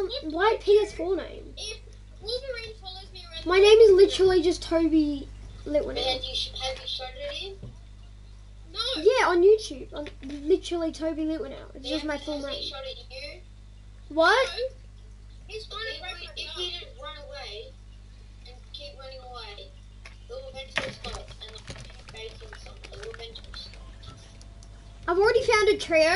why PS4 name? If Wolverine follows me around, My name is literally just Toby Litwin. Have you started it? no. Yeah, on YouTube. I'm literally Toby Litwin. It's just my full Has he name. shot at you? What? No. He's trying to break my If you just run away and keep running away, it will eventually stop and like bacon something. It will eventually stop. I've already found a trio.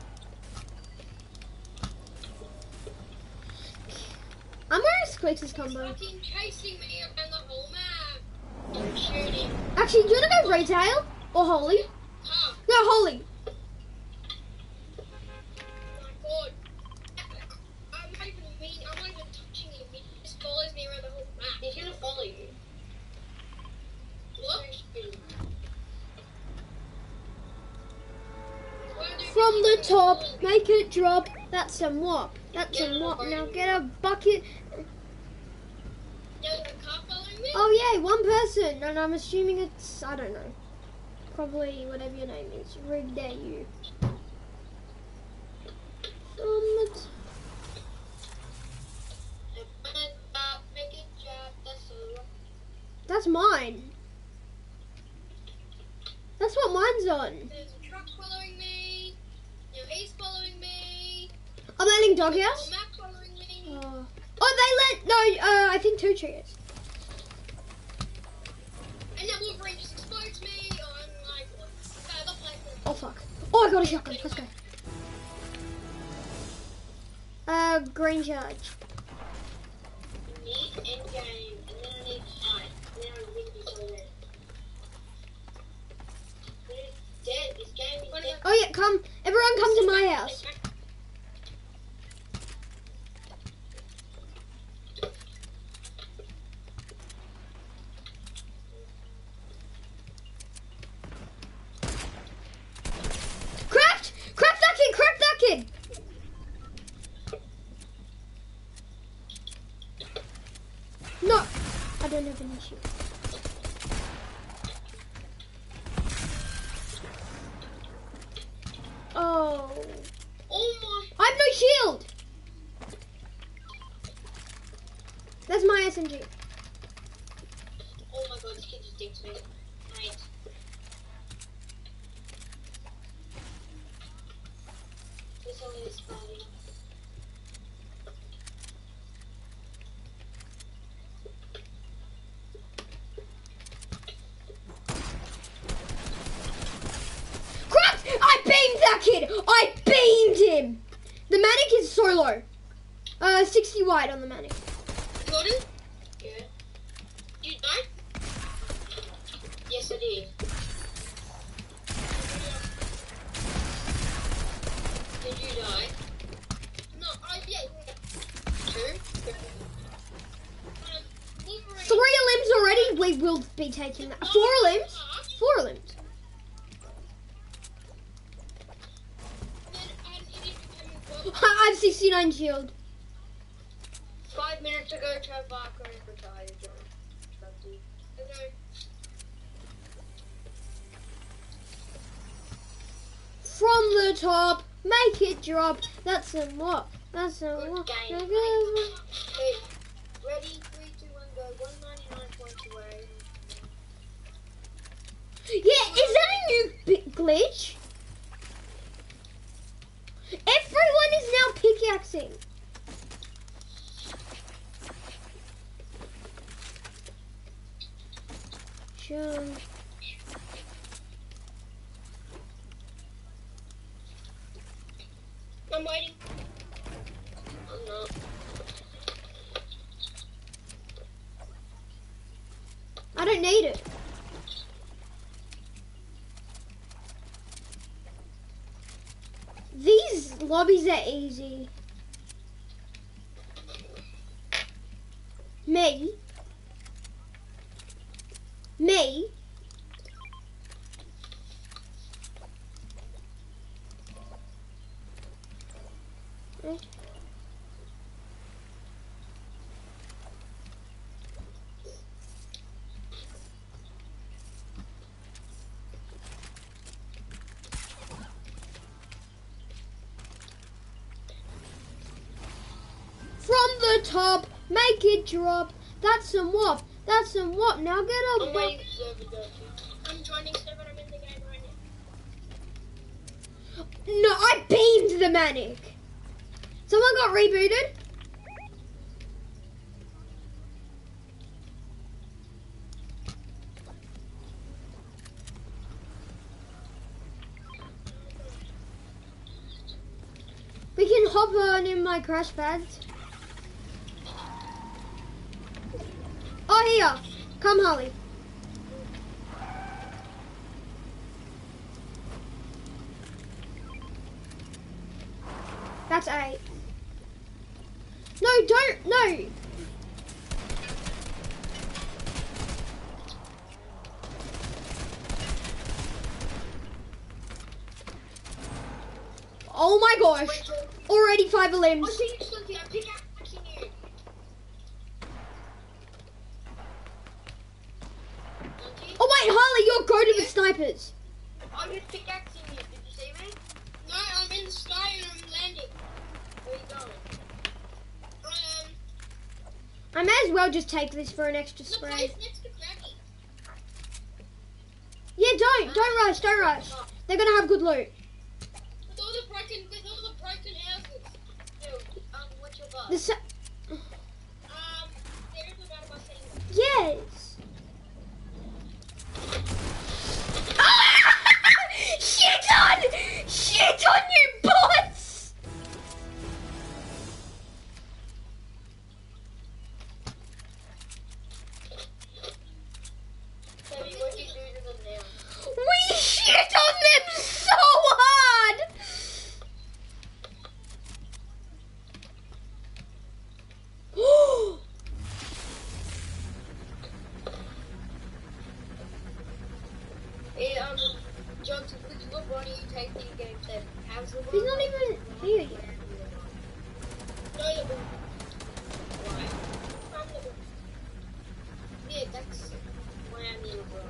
I'm wearing Squeaks' combo. fucking chasing me around the whole map. Don't shoot him. Actually, do you want to go Retail or Holy? Huh. Go Holy. My god. I'm not even mean. I'm not even touching him. He just follows me around the whole map. He's gonna follow you. What? From the top, make it drop. That's some wop. That's some wop. Now get a bucket. There's a car following me? Oh yay, one person, and I'm assuming it's, I don't know, probably whatever your name is. Rig dare you. Make it drop. That's all. That's mine. That's what mine's on. There's a truck following me. Now he's following me. I'm landing Whole doghouse. map following me. Oh, they let, no, I think 2 triggers. And now Wolverine just explodes me. Oh my god. The place. Oh fuck. Oh, I got a shotgun. Let's go. Green charge. Need end game, and then I need fight. And then I win this already. But it's dead. This game is dead. Oh yeah, come, everyone come to my house. Cracked! Crack that kid! Crack that kid! No! I don't have an issue. Oh. Oh my. I have no shield! That's my SMG. Oh my god, this kid just dinked me. Mate. This only is funny. Cracked! I beamed that kid! I beamed him! The manic is so low. 60 wide on the manic. Jordan? Yeah. You die? Yes, I did. Did you die? No, yeah. 2? Wolverine. 3 limbs already? We will be taking that. 4 limbs? 4 limbs. Then an idiot became a I have 69 shield. 5 minutes ago, Trev Barker is retired. Okay. From the top, make it drop. That's a what? That's a what? game. Okay, ready? 3, 2, 1, go. 199 points away. Yeah, is that a new glitch? Everyone is now pickaxing. Sure. I'm waiting. I'm not. I don't need it. These lobbies are easy. Me. Me. Eh. the top, make it drop. That's some wop. That's some wop. Now get a I'm waiting for server Dirty. I'm joining server. I'm in the game right now. No, I beamed the manic. Someone got rebooted. We can hop on in my crash pads. Oh, here. Come, Holly. That's 8. No, don't. No. Oh my gosh. Already 5 limbs. I see you, Stunty. I'm pickaxing you. Stunty? Oh wait, Harley, you're goated with snipers. I'm just pickaxing you. Did you see me? No, I'm in the sky and I'm landing. Where you going? I may as well just take this for an extra The spray. place next to Craggy. Yeah, don't rush, don't rush. They're gonna have good loot. With all the broken houses. Dude, what's your bus? The sa- There is about a bus anyway. yes. Shit on you, bots. Sammy, what do you do to them now? We shit on them so hard. Hey, Johnson, what one are you taking against them? How's the He's not even here yet. No, the ball. Why? I'm the ball. Yeah, that's why I'm here, bro.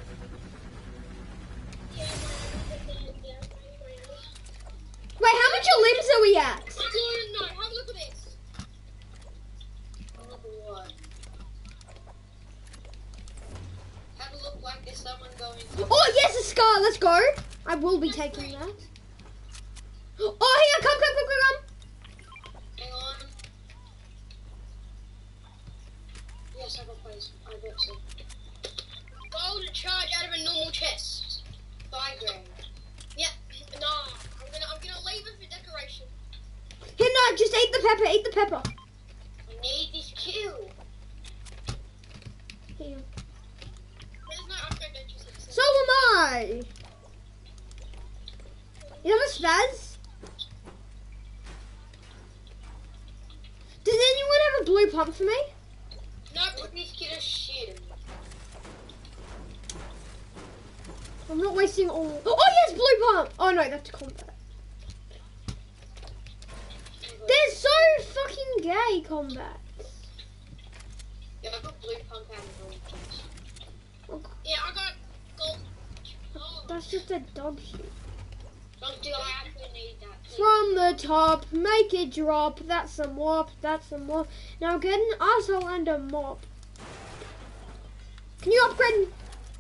Yeah, Wait, how much limbs are we at? no, have a look at this. Oh, what? Have a look like there's someone going. Oh yes, a scar. Let's go. I will be taking that. Oh here, come. Hang on. Yes, I got place. I got some. Gold charge out of a normal chest. 5 grand. Yeah, nah. I'm gonna leave it for decoration. Here, no, just eat the pepper. Eat the pepper. I need this kill. Here. There's no upgrade, don't you see? So am I. You have a spaz? Does anyone have a blue pump for me? No, Let this kid a shit. I'm not wasting all. Oh yes, blue pump. Oh no, that's combat. They're so fucking gay combat. Yeah, I got blue pump out of gold chest. yeah, I got gold. Oh, That's just a dog shit. Don't do I actually need that. Please. From the top, make it drop. That's some warp. That's some warp. Now get an asshole and a mop. Can you upgrade?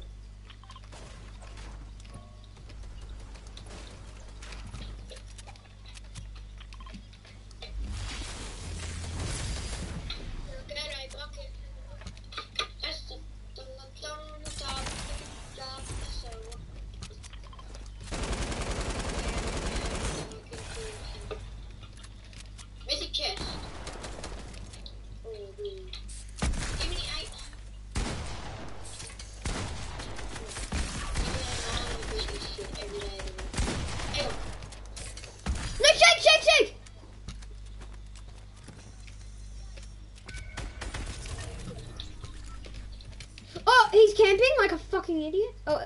get a bucket. That's the top. So. Mythic chest. Oh, dude. Give me 8. No, shake. Oh, he's camping like a fucking idiot. Oh.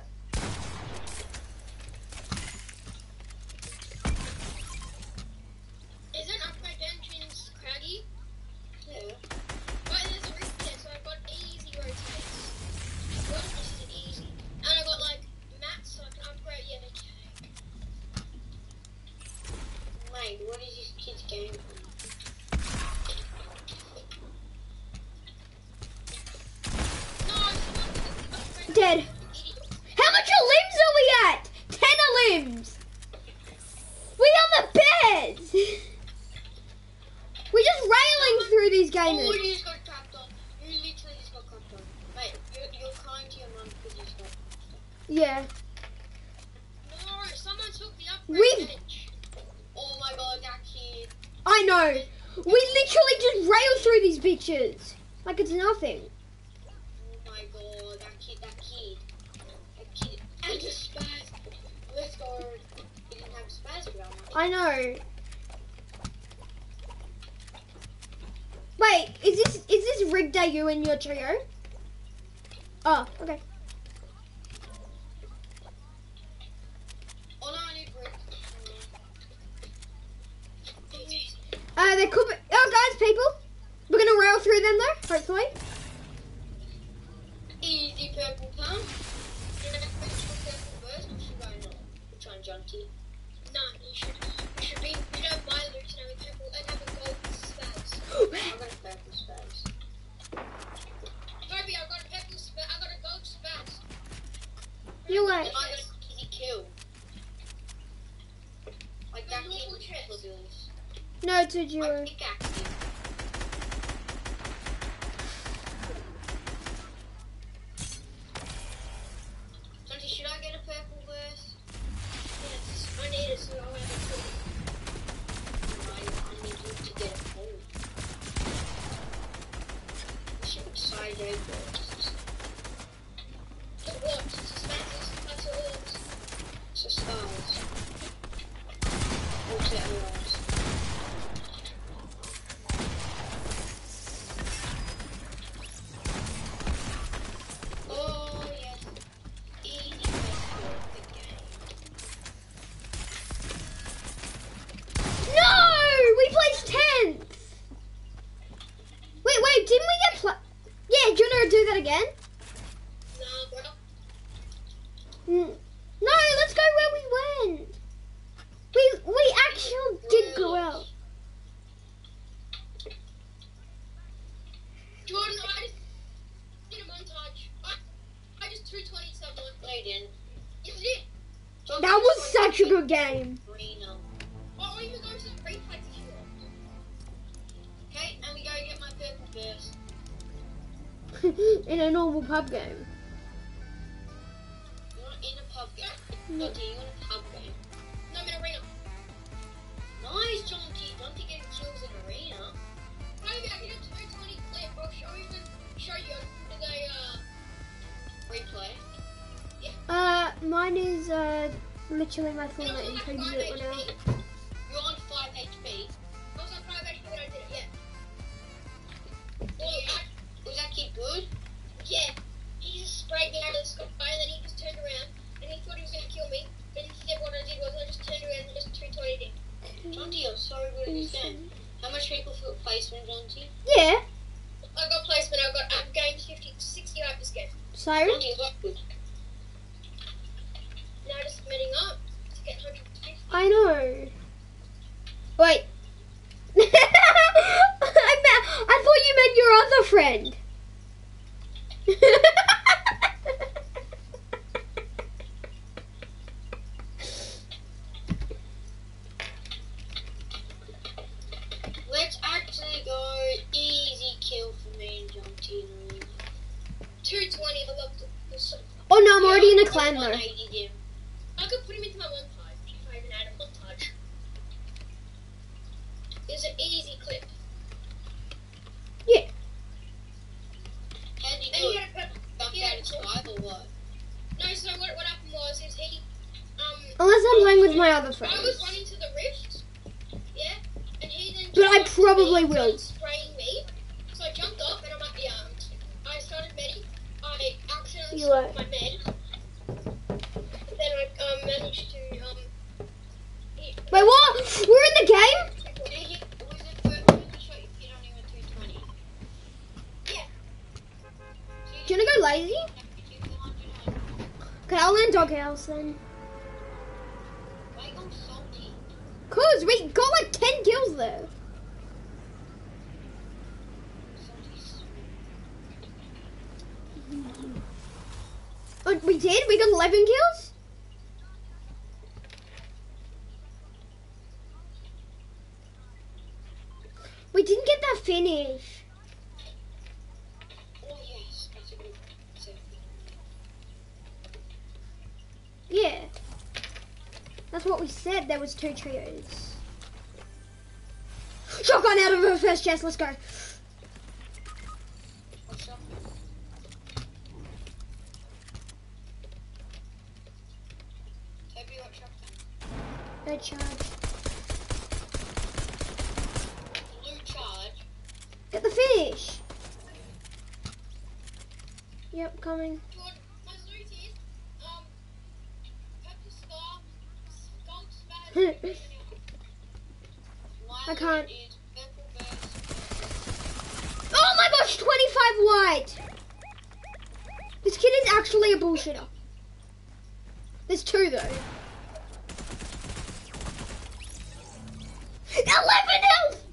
Is there an upgrade entrance Craggy? Yeah. But there's a roof there, so I've got easy rotates. Well, this is easy. And I've got like mats, so I can upgrade. Yeah, okay. Mate, what is this kid's game? dead. How much of limbs are we at? 10 of limbs. We are the best. We're just railing through these Oh, gamers. you just got crapped on. You literally just got crapped on. Mate, you're kind to your mum because you just got crapped on. Yeah. No, someone took the upgrade We- bench. Oh my god, that kid. I know. We literally just rail through these bitches. Like it's nothing. Oh my god, that kid. And the spaz. Let's go. We didn't have spaz for that one. I know. Wait, is this rigged at you in your trio? Oh, okay. Oh no, I need brick. There could be. Oh, guys, people. We're gonna rail through them though, hopefully. Easy purple pump. Should I go purple first or should I not? Which one, Junkie? No, you should be. You should have my loot and have a purple and have a gold spaz. I got a purple spaz. Toby, I got a purple spaz. I got a gold spaz. You I wait. got a easy kill. Like that kid normal with chest. triple bills. No, it's a I duo. pickaxe him. Junkie, should I get a purple burst? Yes, I need it so I'll have a purple. I need you to get a gold. I should have side bursts. It works. It's a spaz. That's all it is. So stars. What's it otherwise? Oh yes. Easy purple of the game. No, we placed 10th. Wait, didn't we get Yeah, do you want to do that again? Nah, bro. No, let's go where we went. We actually did go out. Jordan, I just did a montage. I just 220 someone. No, you didn't. Yes, I did. That was such a good game. Arena. I'll even go to the replay if you want. Okay, and we go get my purple burst. In a normal pub game. You want in a pub game? No. No, do you want a pub game? No, I'm in arena. Nice, Jonty. Jonty getting kills in arena. Maybe I can do 220 clip. I'll show you with a Replay. Mine is literally my full name. like Changes 5 it whenever. HP. You're on 5 HP. I was on 5 HP when I did it, yeah. Was that kid good? Yeah, he just sprayed me out of the sky and then he just turned around and he thought he was going to kill me. But instead what I did was I just turned around and just 220'd him. Jonty, you're so good at this game. How much people feel placement, Jonty? Yeah. I got placement, I've gained 60 hyper this game. So Jonty, what good? Now just meeting up to get 150. I know. Wait. I thought you meant your other friend. Let's actually go easy kill for me and Jonty. 220, I love the song. Oh no, I'm already in a clan though. 180 him. I could put him into my montage if I even had a montage. It's an easy clip. Yeah. How'd you And do he it? had a purple. Jumped He out had of a five or what? No, so what happened was is he Unless I'm playing with my other I was friends. running to the rift, yeah, and he then But I jumped up probably to me, will. started spraying me. So I jumped up and I'm like, yeah, I started medding. I accidentally You stopped were. my med. Then I managed to Wait, what? We're in the game? Did he, was it first shot you hit on him at 220? Yeah. Do you wanna go lazy? Okay, I'll land doghouse then. Why you going salty? Cause we got like 10 kills there. Salty. We did? We got 11 kills? We didn't get that finish. Oh yes, that's a good save. Yeah. That's what we said. There was 2 trios. Shotgun out of her first chest. Let's go. Oh, shotgun. Toby, what shotgun? No charge. Blue charge. Get the finish. Yep, coming. Jordan, my loot is, purple scar, gold spaz, My I can't. loot is purple burst. Oh my gosh, 25 white. This kid is actually a bullshitter. There's 2 though. 11 health!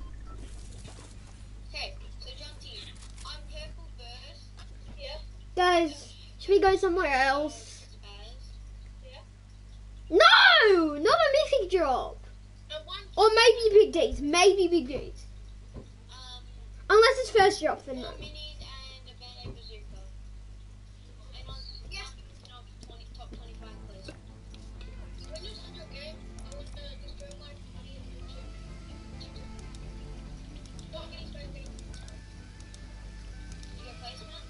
Okay, so Junty, I'm purple burst. yeah, Guys, should we go somewhere else? Spaz. yeah. No! Not a mythic drop. And one, Or maybe big D's. Maybe big D's. Unless it's first drop, then no. 4 minis and a bandage bazooka. And on, yeah, no, top 25 please. when you're on your game, I want to just go like, money and shit. Not getting straight thing. You get placement?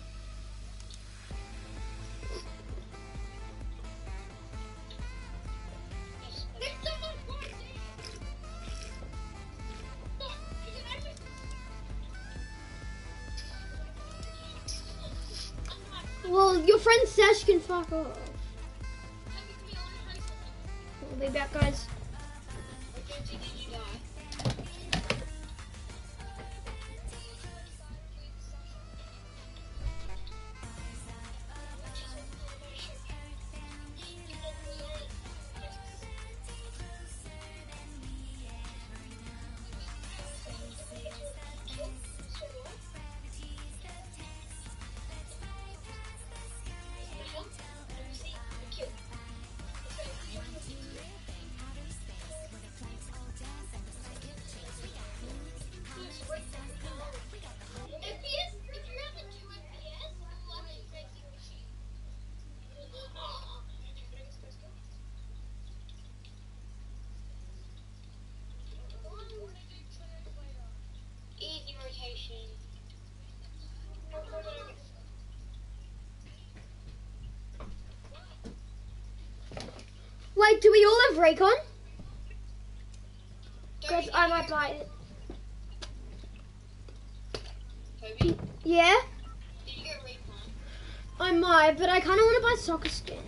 Yes. There's someone right there! Fuck, is it actually? Well, your friend Sash can fuck off. Have you been on a place? We'll be back, guys. Or Junty, did you die? Easy rotation. Wait, do we all have Raycon? Because Toby, I might buy it. Toby, Yeah? did you get recon? I might, but I kind of want to buy soccer skin.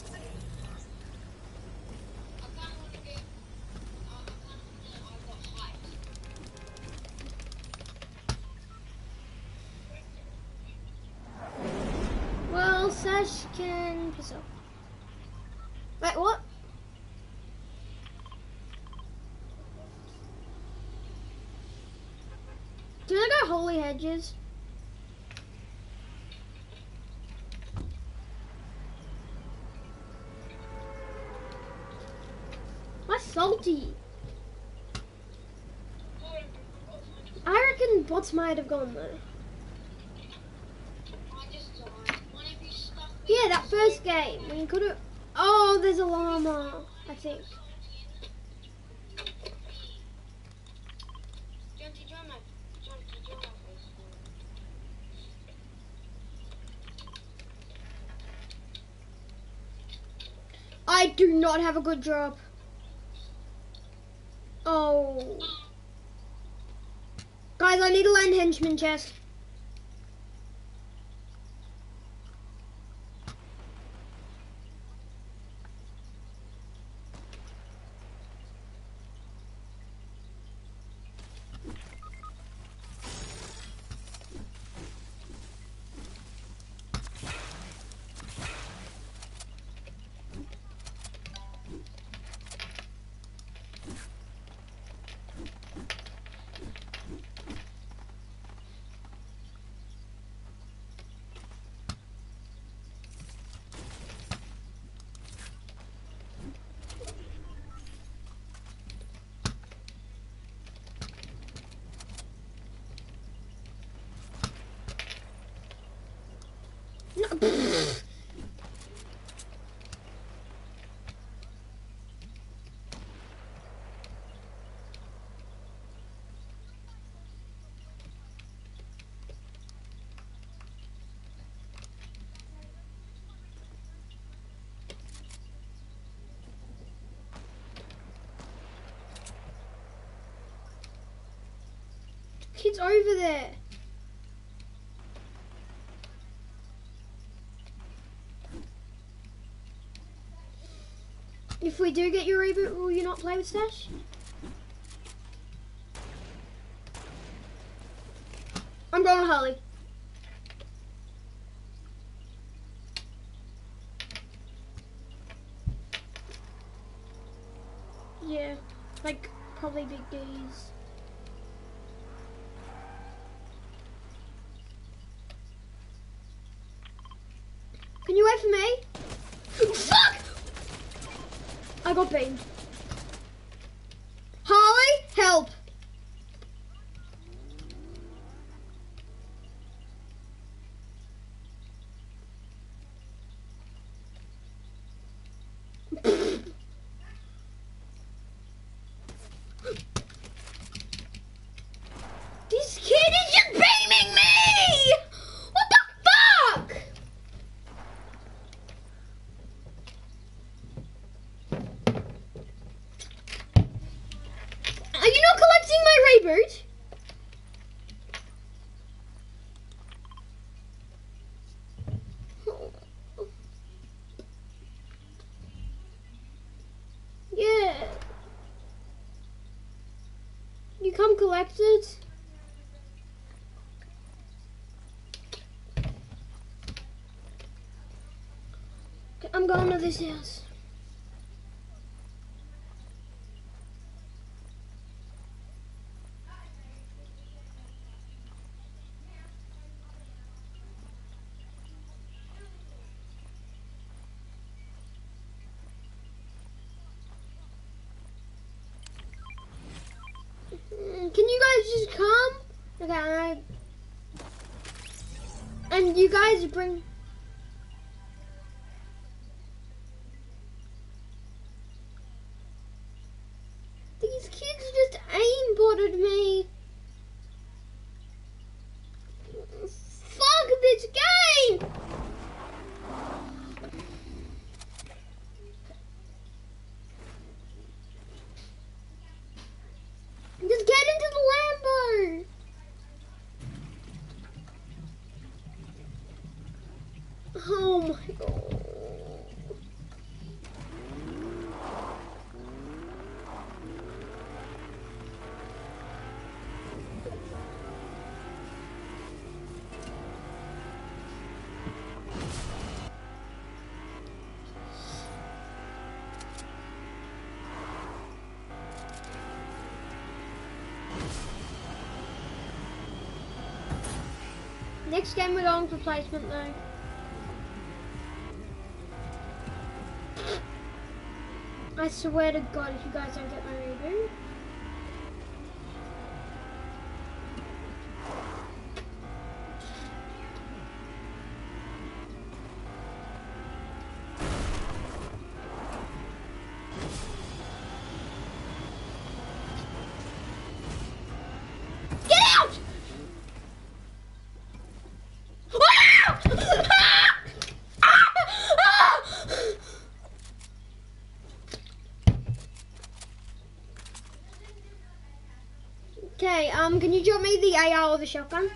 I kind of want to get. I've got height. Well, Sash can piss off. Wait, what? Can I go Holy Hedges? Why salty? I reckon bots might have gone there. I just died. One of you stuck me. Yeah, that first game. We could have. Oh, there's a llama, I think. Junty, join my place. I do not have a good drop. Oh. Guys, I need to land henchman chest. kids over there. If we do get your reboot, will you not play with Stash? I'm going with Harley. Yeah, like probably Big D's. Can you wait for me? Fuck! I got beamed. Harley, help! This kid is just beaming me! What the fuck? Are you not collecting my reboot? Yeah. You come collect it? I'm going to this house. Can you guys just come? Okay. And you guys bring... These kids just aimbotted me. Fuck this game! Just get into the Lambo! Oh my god. Next game we're going for placement though. I swear to God if you guys don't get my reboot. Get out! Okay, can you drop me the AR or the shotgun?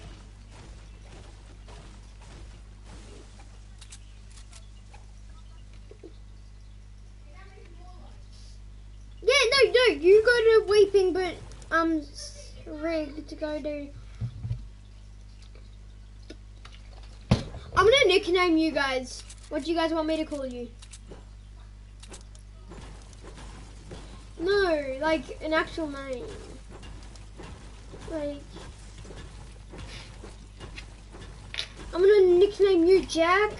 Yeah, no, you go to Weeping, but rigged to go to. I'm gonna nickname you guys. What do you guys want me to call you? No, like an actual name. Like, I'm gonna nickname you Jack.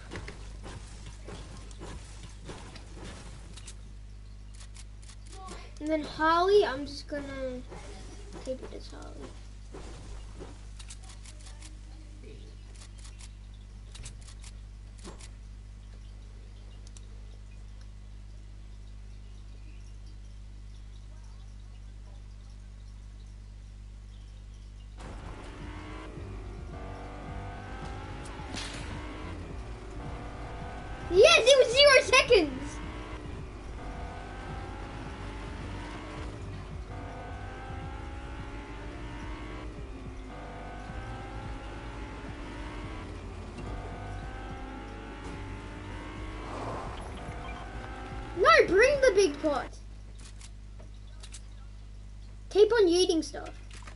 And then Harley, I'm just gonna keep it as Harley. Yes, it was 0 seconds. a big pot. Keep on eating stuff.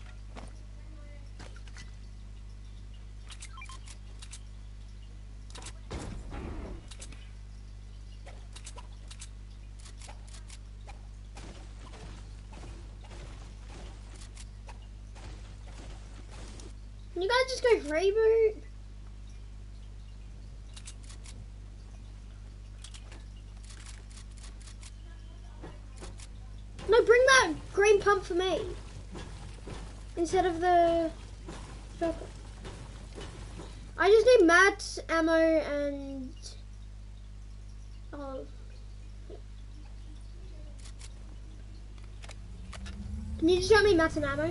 Can you guys just go reboot? No, bring that green pump for me. Instead of the purple. I just need mats, ammo, and... Oh. Can you just show me mats and ammo?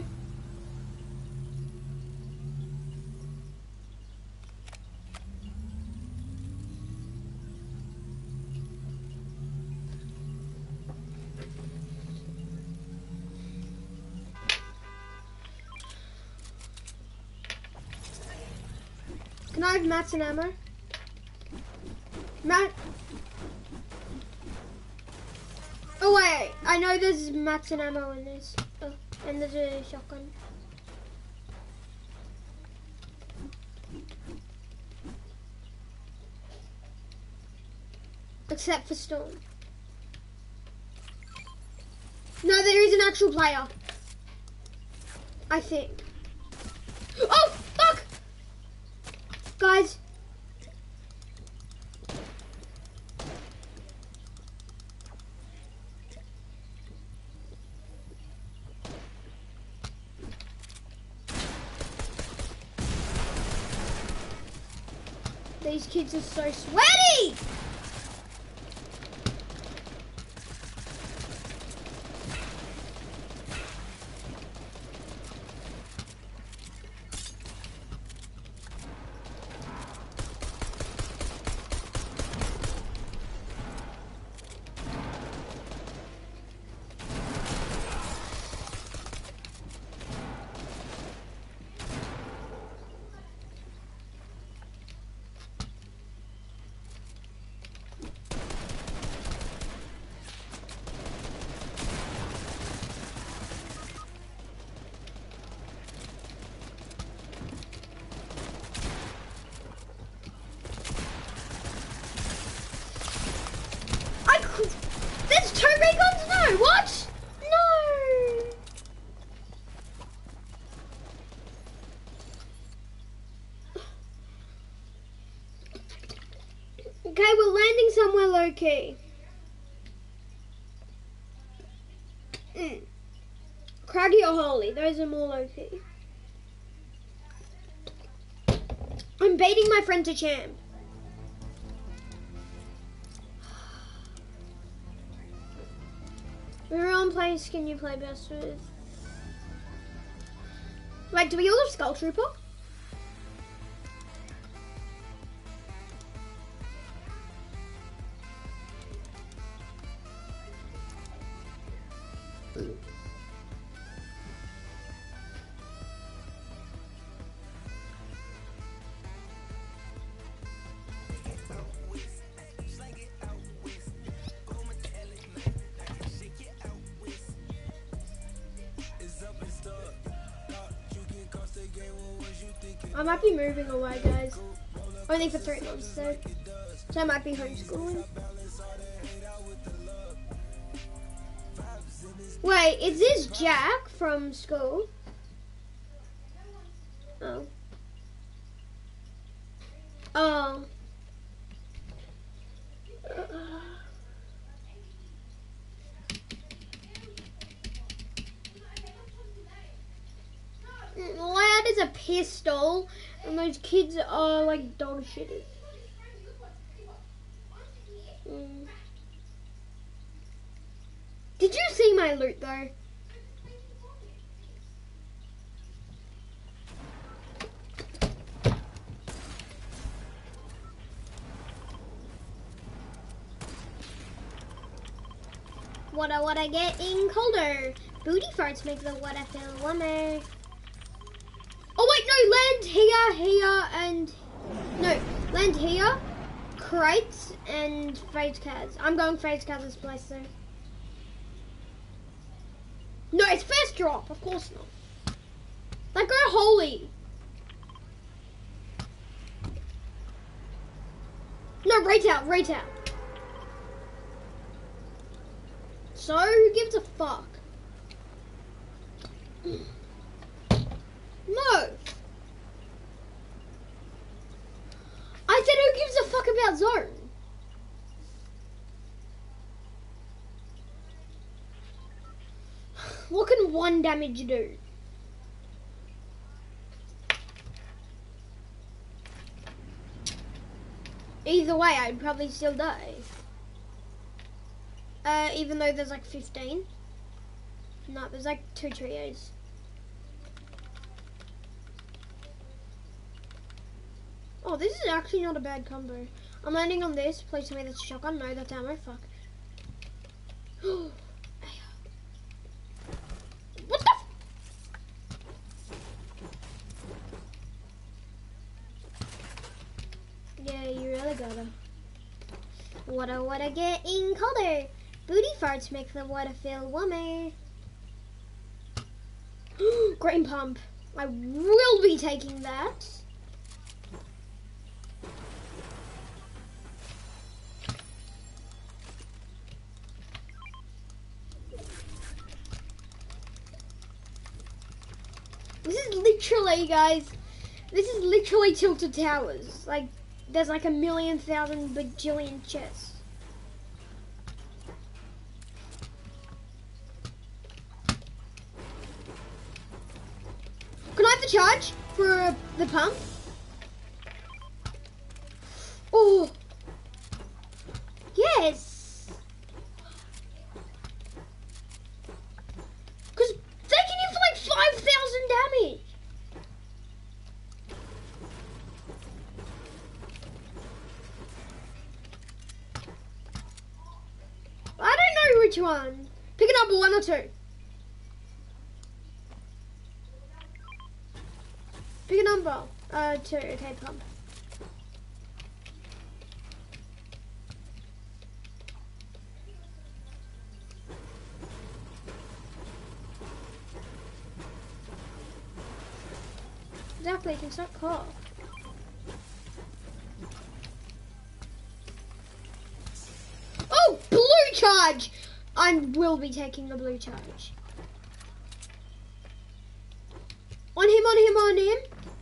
Can I have mats and ammo? Mat. Oh wait, I know there's mats and ammo in this. Oh, and there's a shotgun. Except for Storm. No, there is an actual player. I think. Oh, fuck! Guys. These kids are so sweaty! There's 2 ray guns? No, what? No. Okay, we're landing somewhere low key. Craggy or Holy, those are more low key. I'm baiting my friend to champ. We're on place can you play best with? Wait, do we all have Skull Trooper? I might be moving away, guys. Only for 3 months though. So I might be homeschooling. Wait, is this Jack from school? Oh. Oh. Lad is a pistol, and those kids are like dog shitters. Did you see my loot though? What I get in colder? Booty farts make the water feel warmer. Oh wait, no, land here, crates and phase cards. I'm going phase cards this place though. No, it's first drop. Of course not. Like, go holy. No, right out. So, who gives a fuck? No. I said who gives a fuck about zone? What can 1 damage do? Either way, I'd probably still die. Even though there's like 15. No, there's like 2 trios. Oh, this is actually not a bad combo. I'm landing on this. Please tell me that's a shotgun. No, that's ammo. Fuck. What the? Yeah, you really gotta. Water getting colder. Booty farts make the water feel warmer. Green pump. I will be taking that. This is literally, guys, this is literally Tilted Towers. Like, there's like 1,000,000 bajillion chests. Can I have the charge for the pump? Oh, yes. Because they can hit for like 5,000 damage. I don't know which one. Pick a number, 1 or 2. Pick a number. 2. Okay, pump. Exactly, you can start clock. Oh, blue charge! I will be taking the blue charge. On him.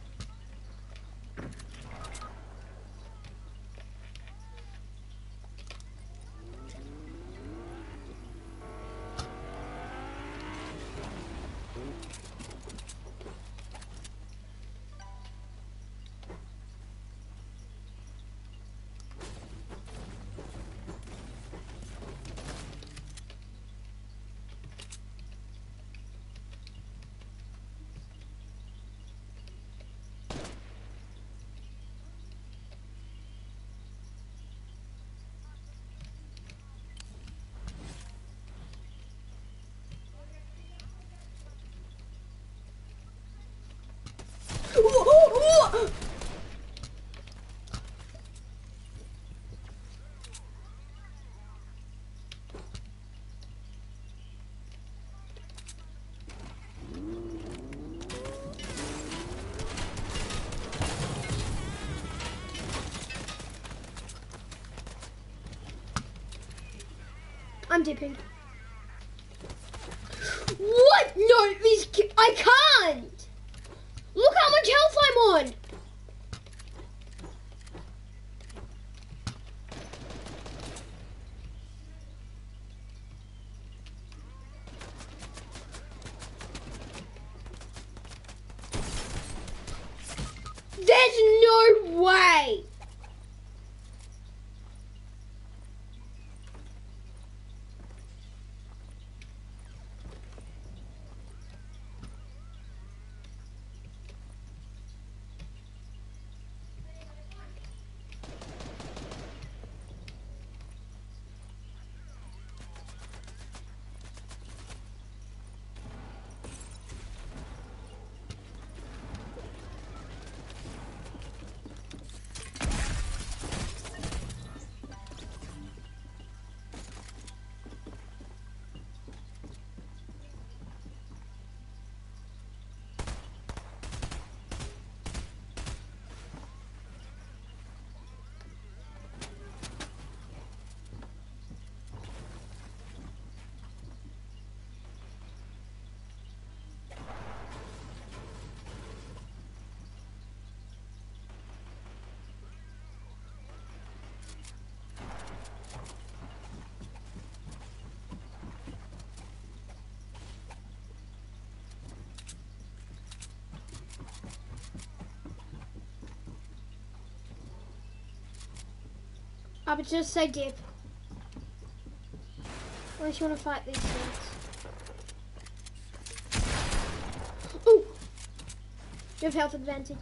I'm dipping. What? No, I can't. Look how much health I'm on. There's no way. I would just say dip. Unless you want to fight these things. Ooh! You have health advantage.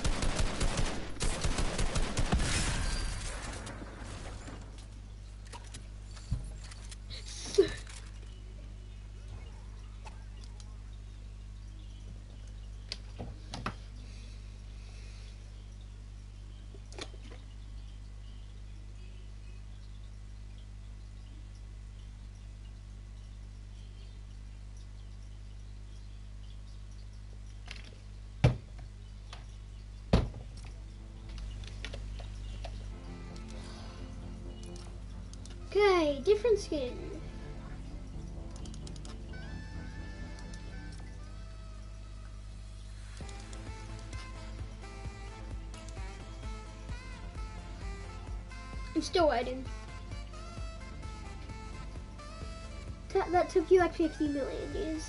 Okay, different skin. I'm still waiting. That took you like 50 million years.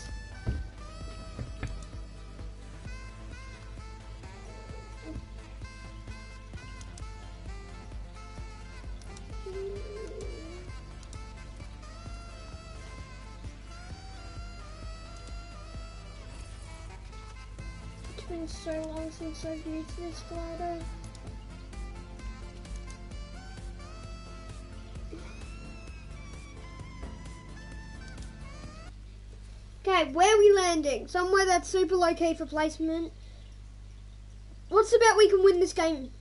It's been so long since I've used this glider. Okay, where are we landing? Somewhere that's super low key for placement. What's the bet we can win this game?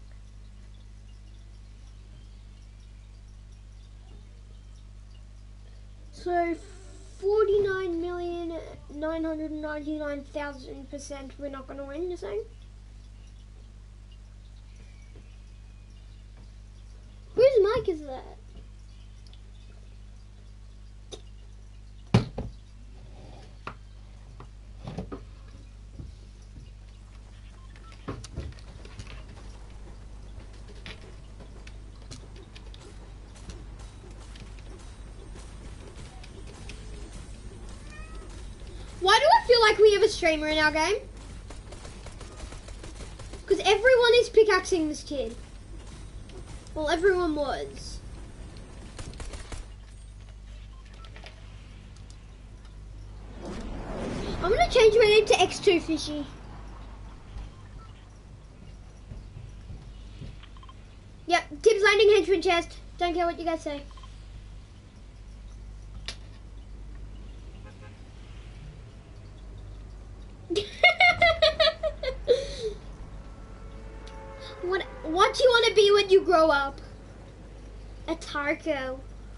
So 49,999,000% we're not gonna win, you're saying? Whose mic is that? Why do I feel like we have a streamer in our game? Because everyone is pickaxing this kid. Well, everyone was. I'm gonna change my name to X2 Fishy. Yep, Tips landing henchman chest. Don't care what you guys say. What do you want to be when you grow up? A Tarko.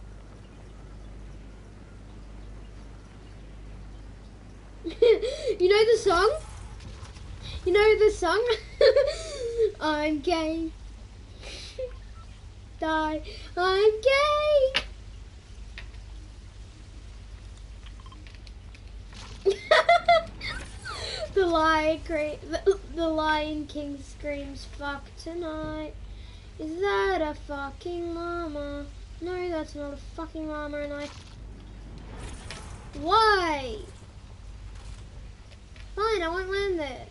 You know the song? You know the song? I'm gay. Die. I'm gay. The Lion King screams, "Fuck tonight." Is that a fucking llama? No, that's not a fucking llama, and Why? Fine, I won't land there.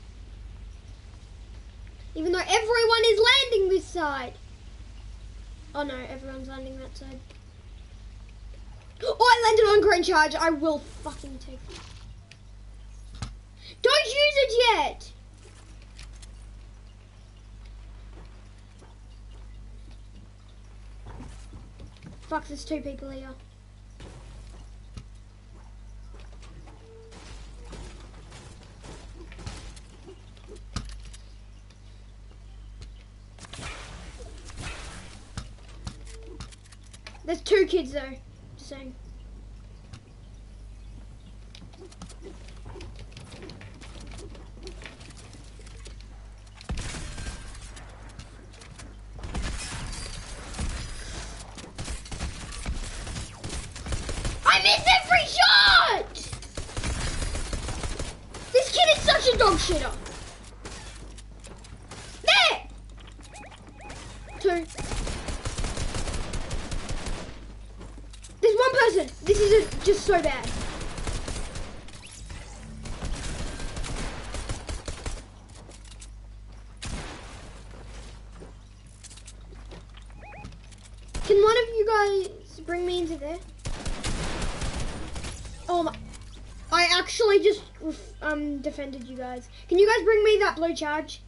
Even though everyone is landing this side. Oh no, everyone's landing that side. Oh, I landed on green charge. I will fucking take it. Don't use it yet! Fuck, there's two people here. There's two kids though, just saying. I missed every shot! This kid is such a dog shitter. There! Two. There's one person. This is just so bad. you guys bring me into there? Oh my. I actually just defended you guys. Can you guys bring me that blue charge?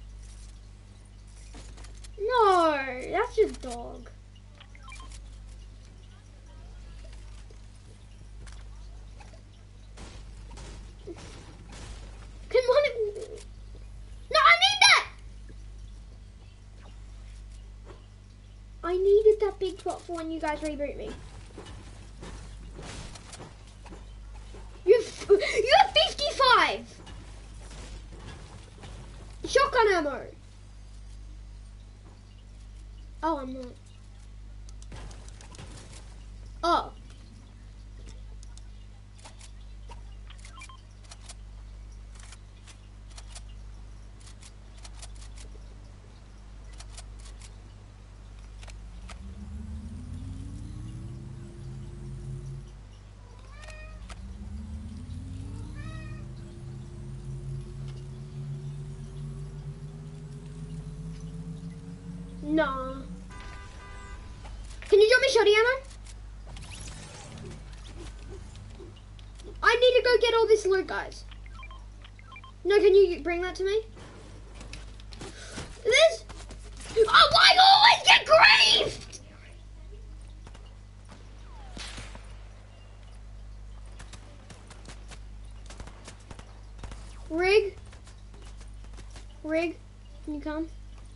No, that's just dog. Come on. No, I need that. I needed that big pot for when you guys reboot me. You have 55 shotgun ammo. Oh, I'm not. Oh. No. Can you drop me shoddy ammo? I need to go get all this loot, guys. No, can you bring that to me? This? Oh, I always get griefed! Rig? Rig? Can you come?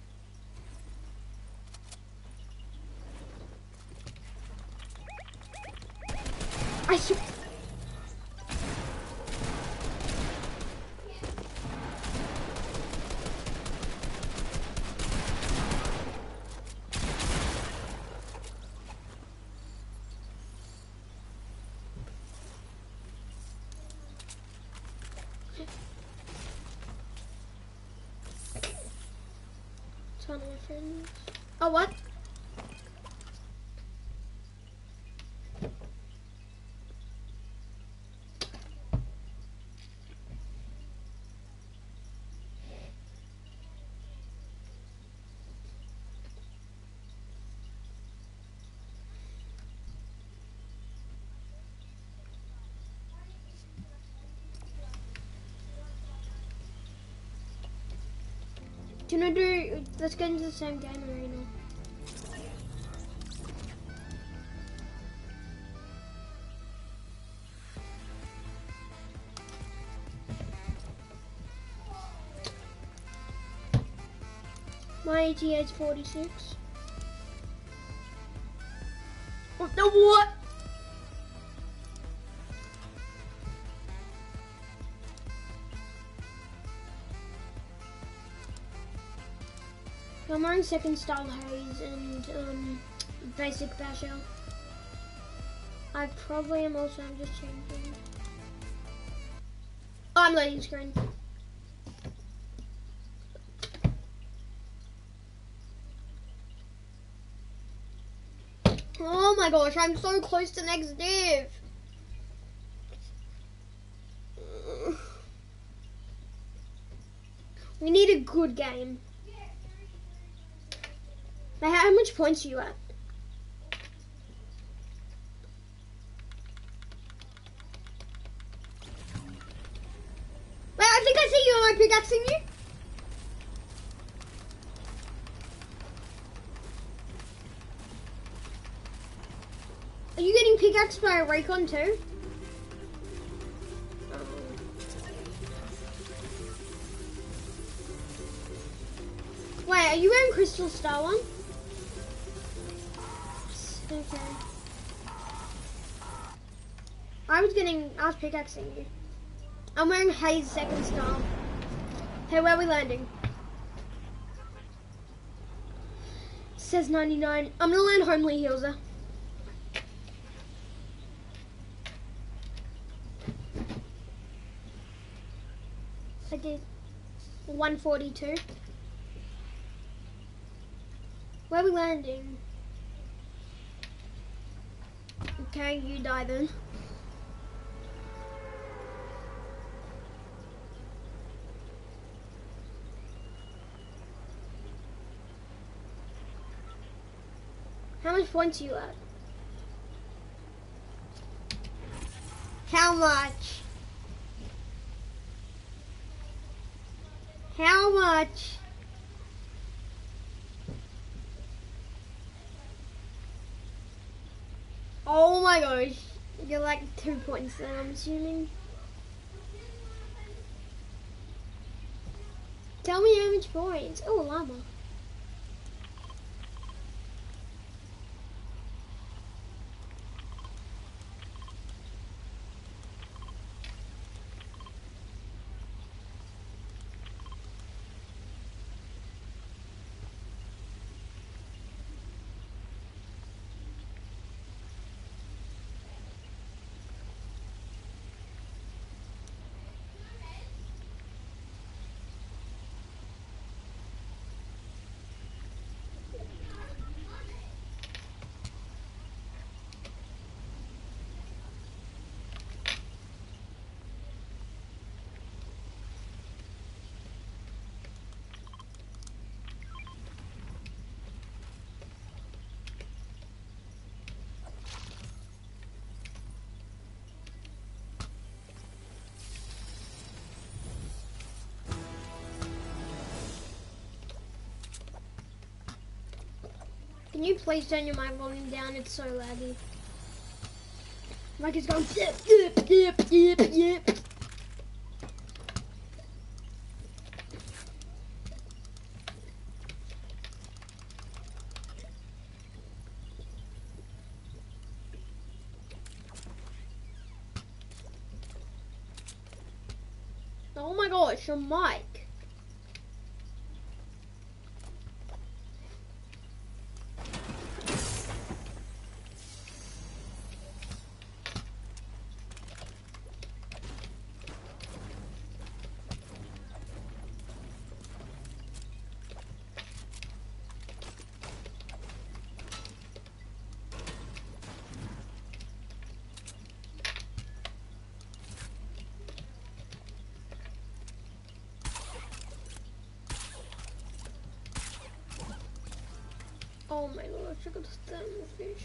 I swear. It's one of my friends. Oh, what? Do you know, let's get into the same game arena. My ETA is 46. What the what? I'm wearing second style haze and basic basher. I probably am also, I'm just changing. Oh, I'm loading screen. Oh my gosh, I'm so close to next div. We need a good game. Now, how much points are you at? Wait, I think I see you. Am I pickaxing you? Are you getting pickaxed by a Raycon too? Wait, are you wearing Crystal Star one? Okay. I was pickaxing you. I'm wearing Haze second star. Hey, where are we landing? It says 99. I'm gonna land Homely Hilser. I did 142. Where are we landing? Okay, you die then. How much much points are you at? How much? How much? Oh my gosh. You're like 2 points then, I'm assuming. Tell me how much points. Oh, llama. Can you please turn your mic volume down? It's so laggy. Mic is going yip, yip, yip, yip, yip. Oh my gosh, your mic. Oh my gosh, I got to stand the fish.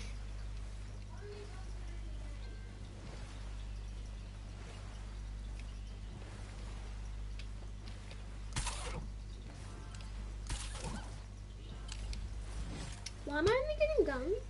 Why am I only getting guns?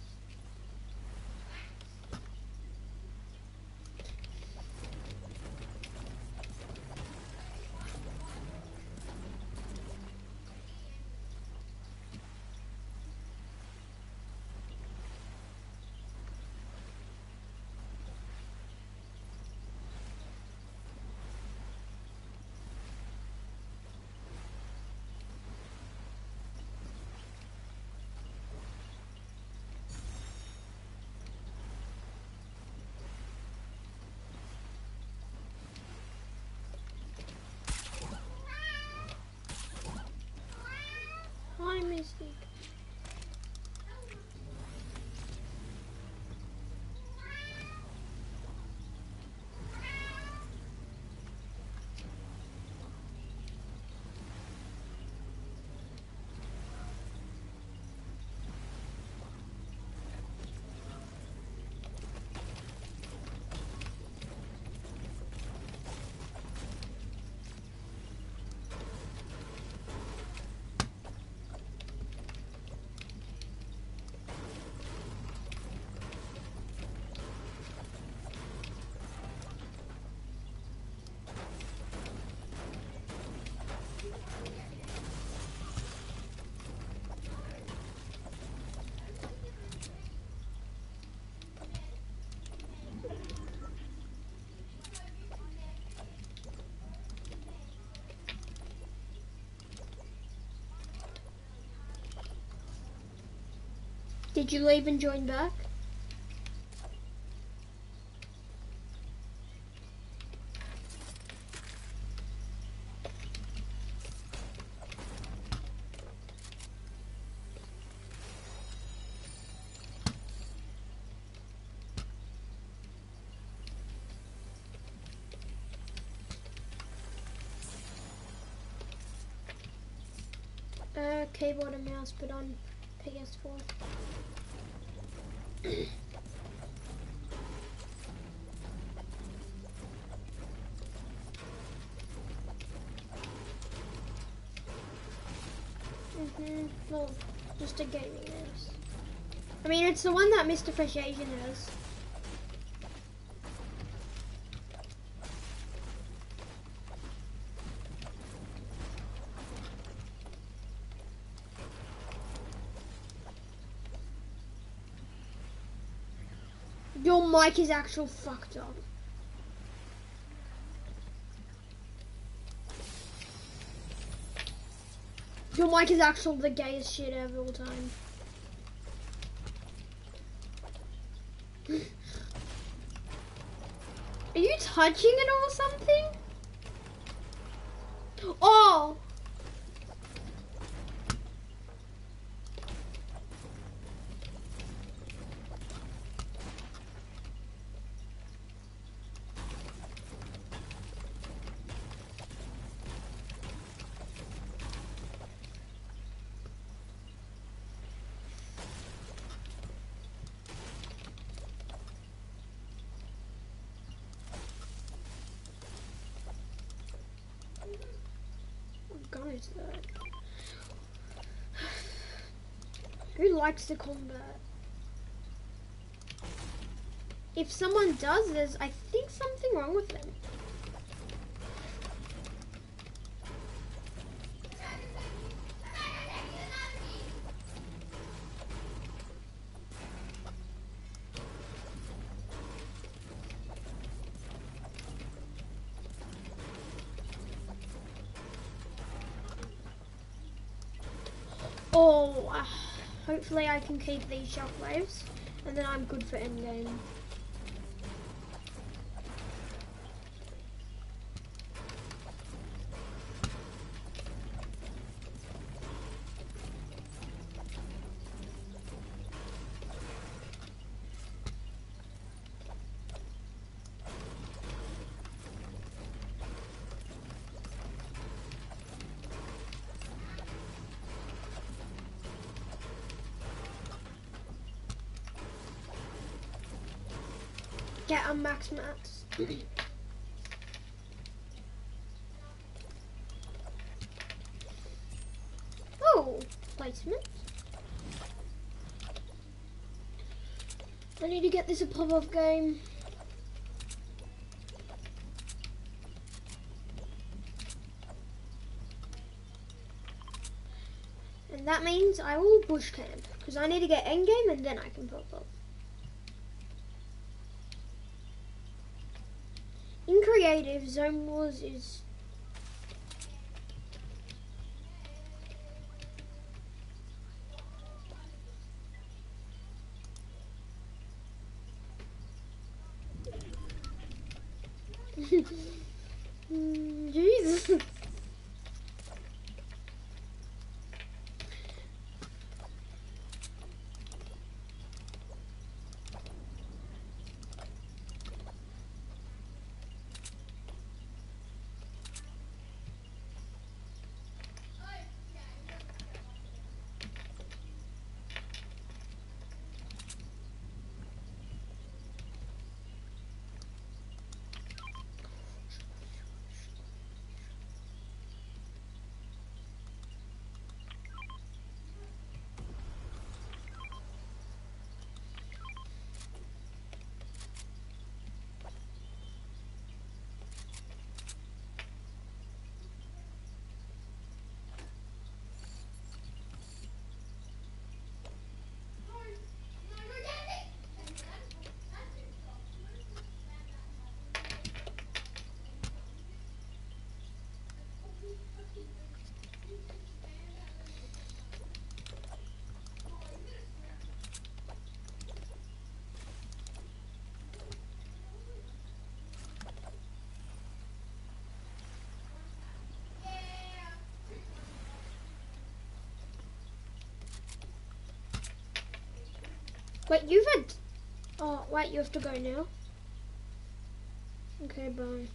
Hi, Mystic. Did you leave and join back? Keyboard and mouse, but on PS4. Well, just a gaming mouse. I mean, it's the one that Mr. Fresh Asian has. Your mic is actual fucked up. Your mic is actual the gayest shit ever all time. Are you touching it or something? Oh! What gun is that? Who likes the combat? If someone does this, I think something wrong with them. Oh, hopefully I can keep these shockwaves, and then I'm good for endgame. Get a max mats. Oh, placement. I need to get this a pop-off game. And that means I will bush camp, because I need to get endgame and then I can pop up. In creative, Zone Wars is... Jesus. Wait, you've had... Oh, wait, you have to go now? Okay, bye.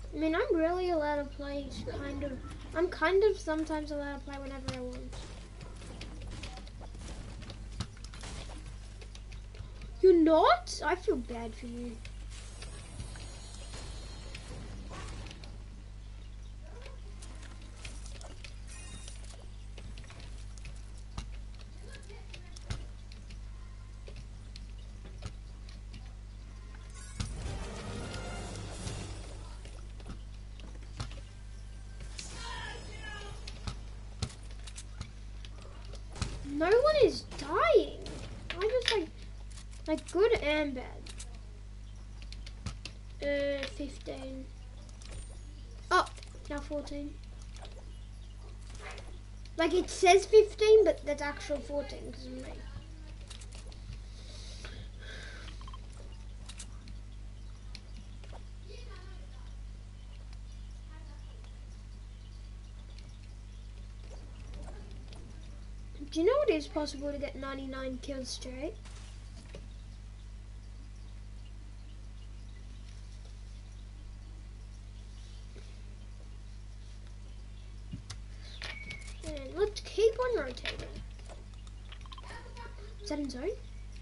I mean, I'm really allowed to play, kind of. I'm kind of sometimes allowed to play whenever I want. You're not? I feel bad for you. No one is dying. I just like good and bad. 15. Oh, now 14. Like it says 15, but that's actual 14 because of me. Do you know it is possible to get 99 kills straight? And let's keep on rotating. Is that in zone?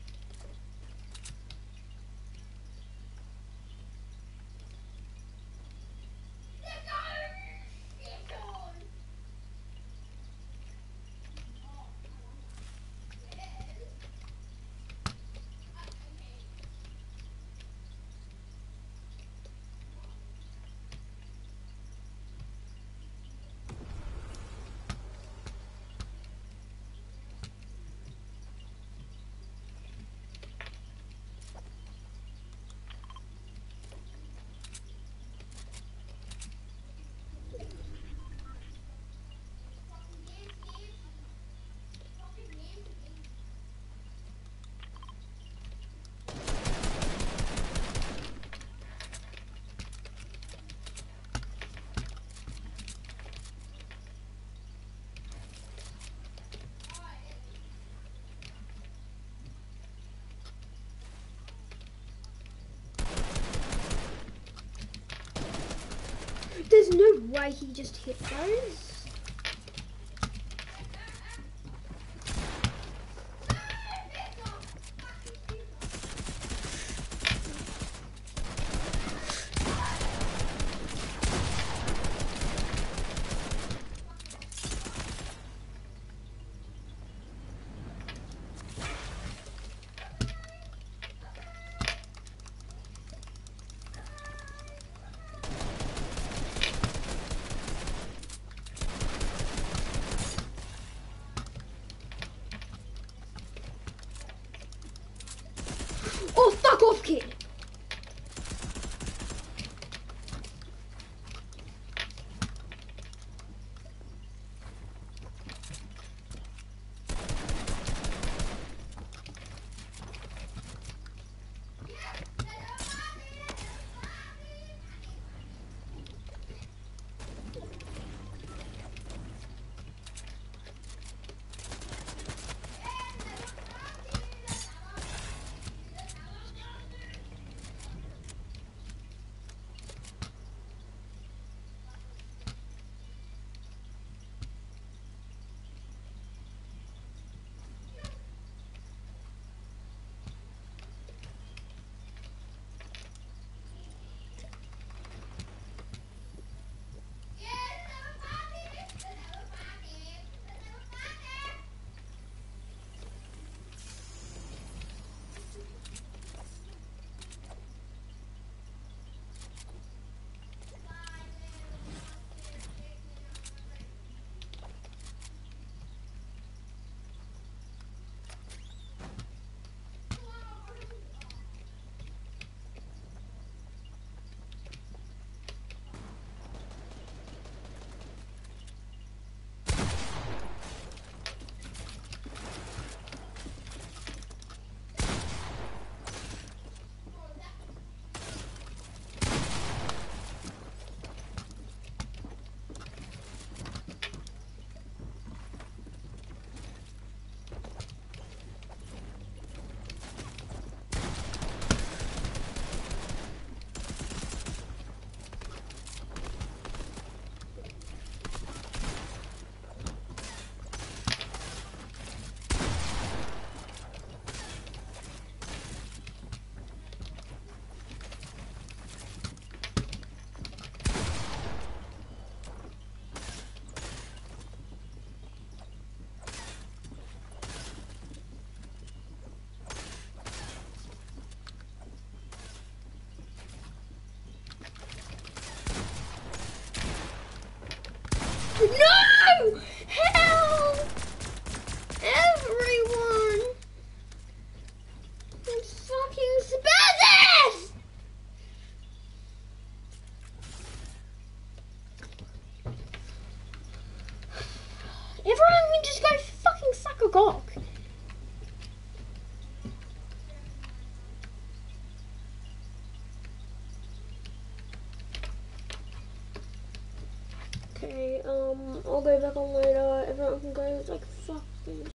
There's no way he just hit those. No! Help! Everyone! I'm fucking spazzes! Everyone can just go fucking suck a cock. Okay, I'll go back on later. Everyone can go like fucking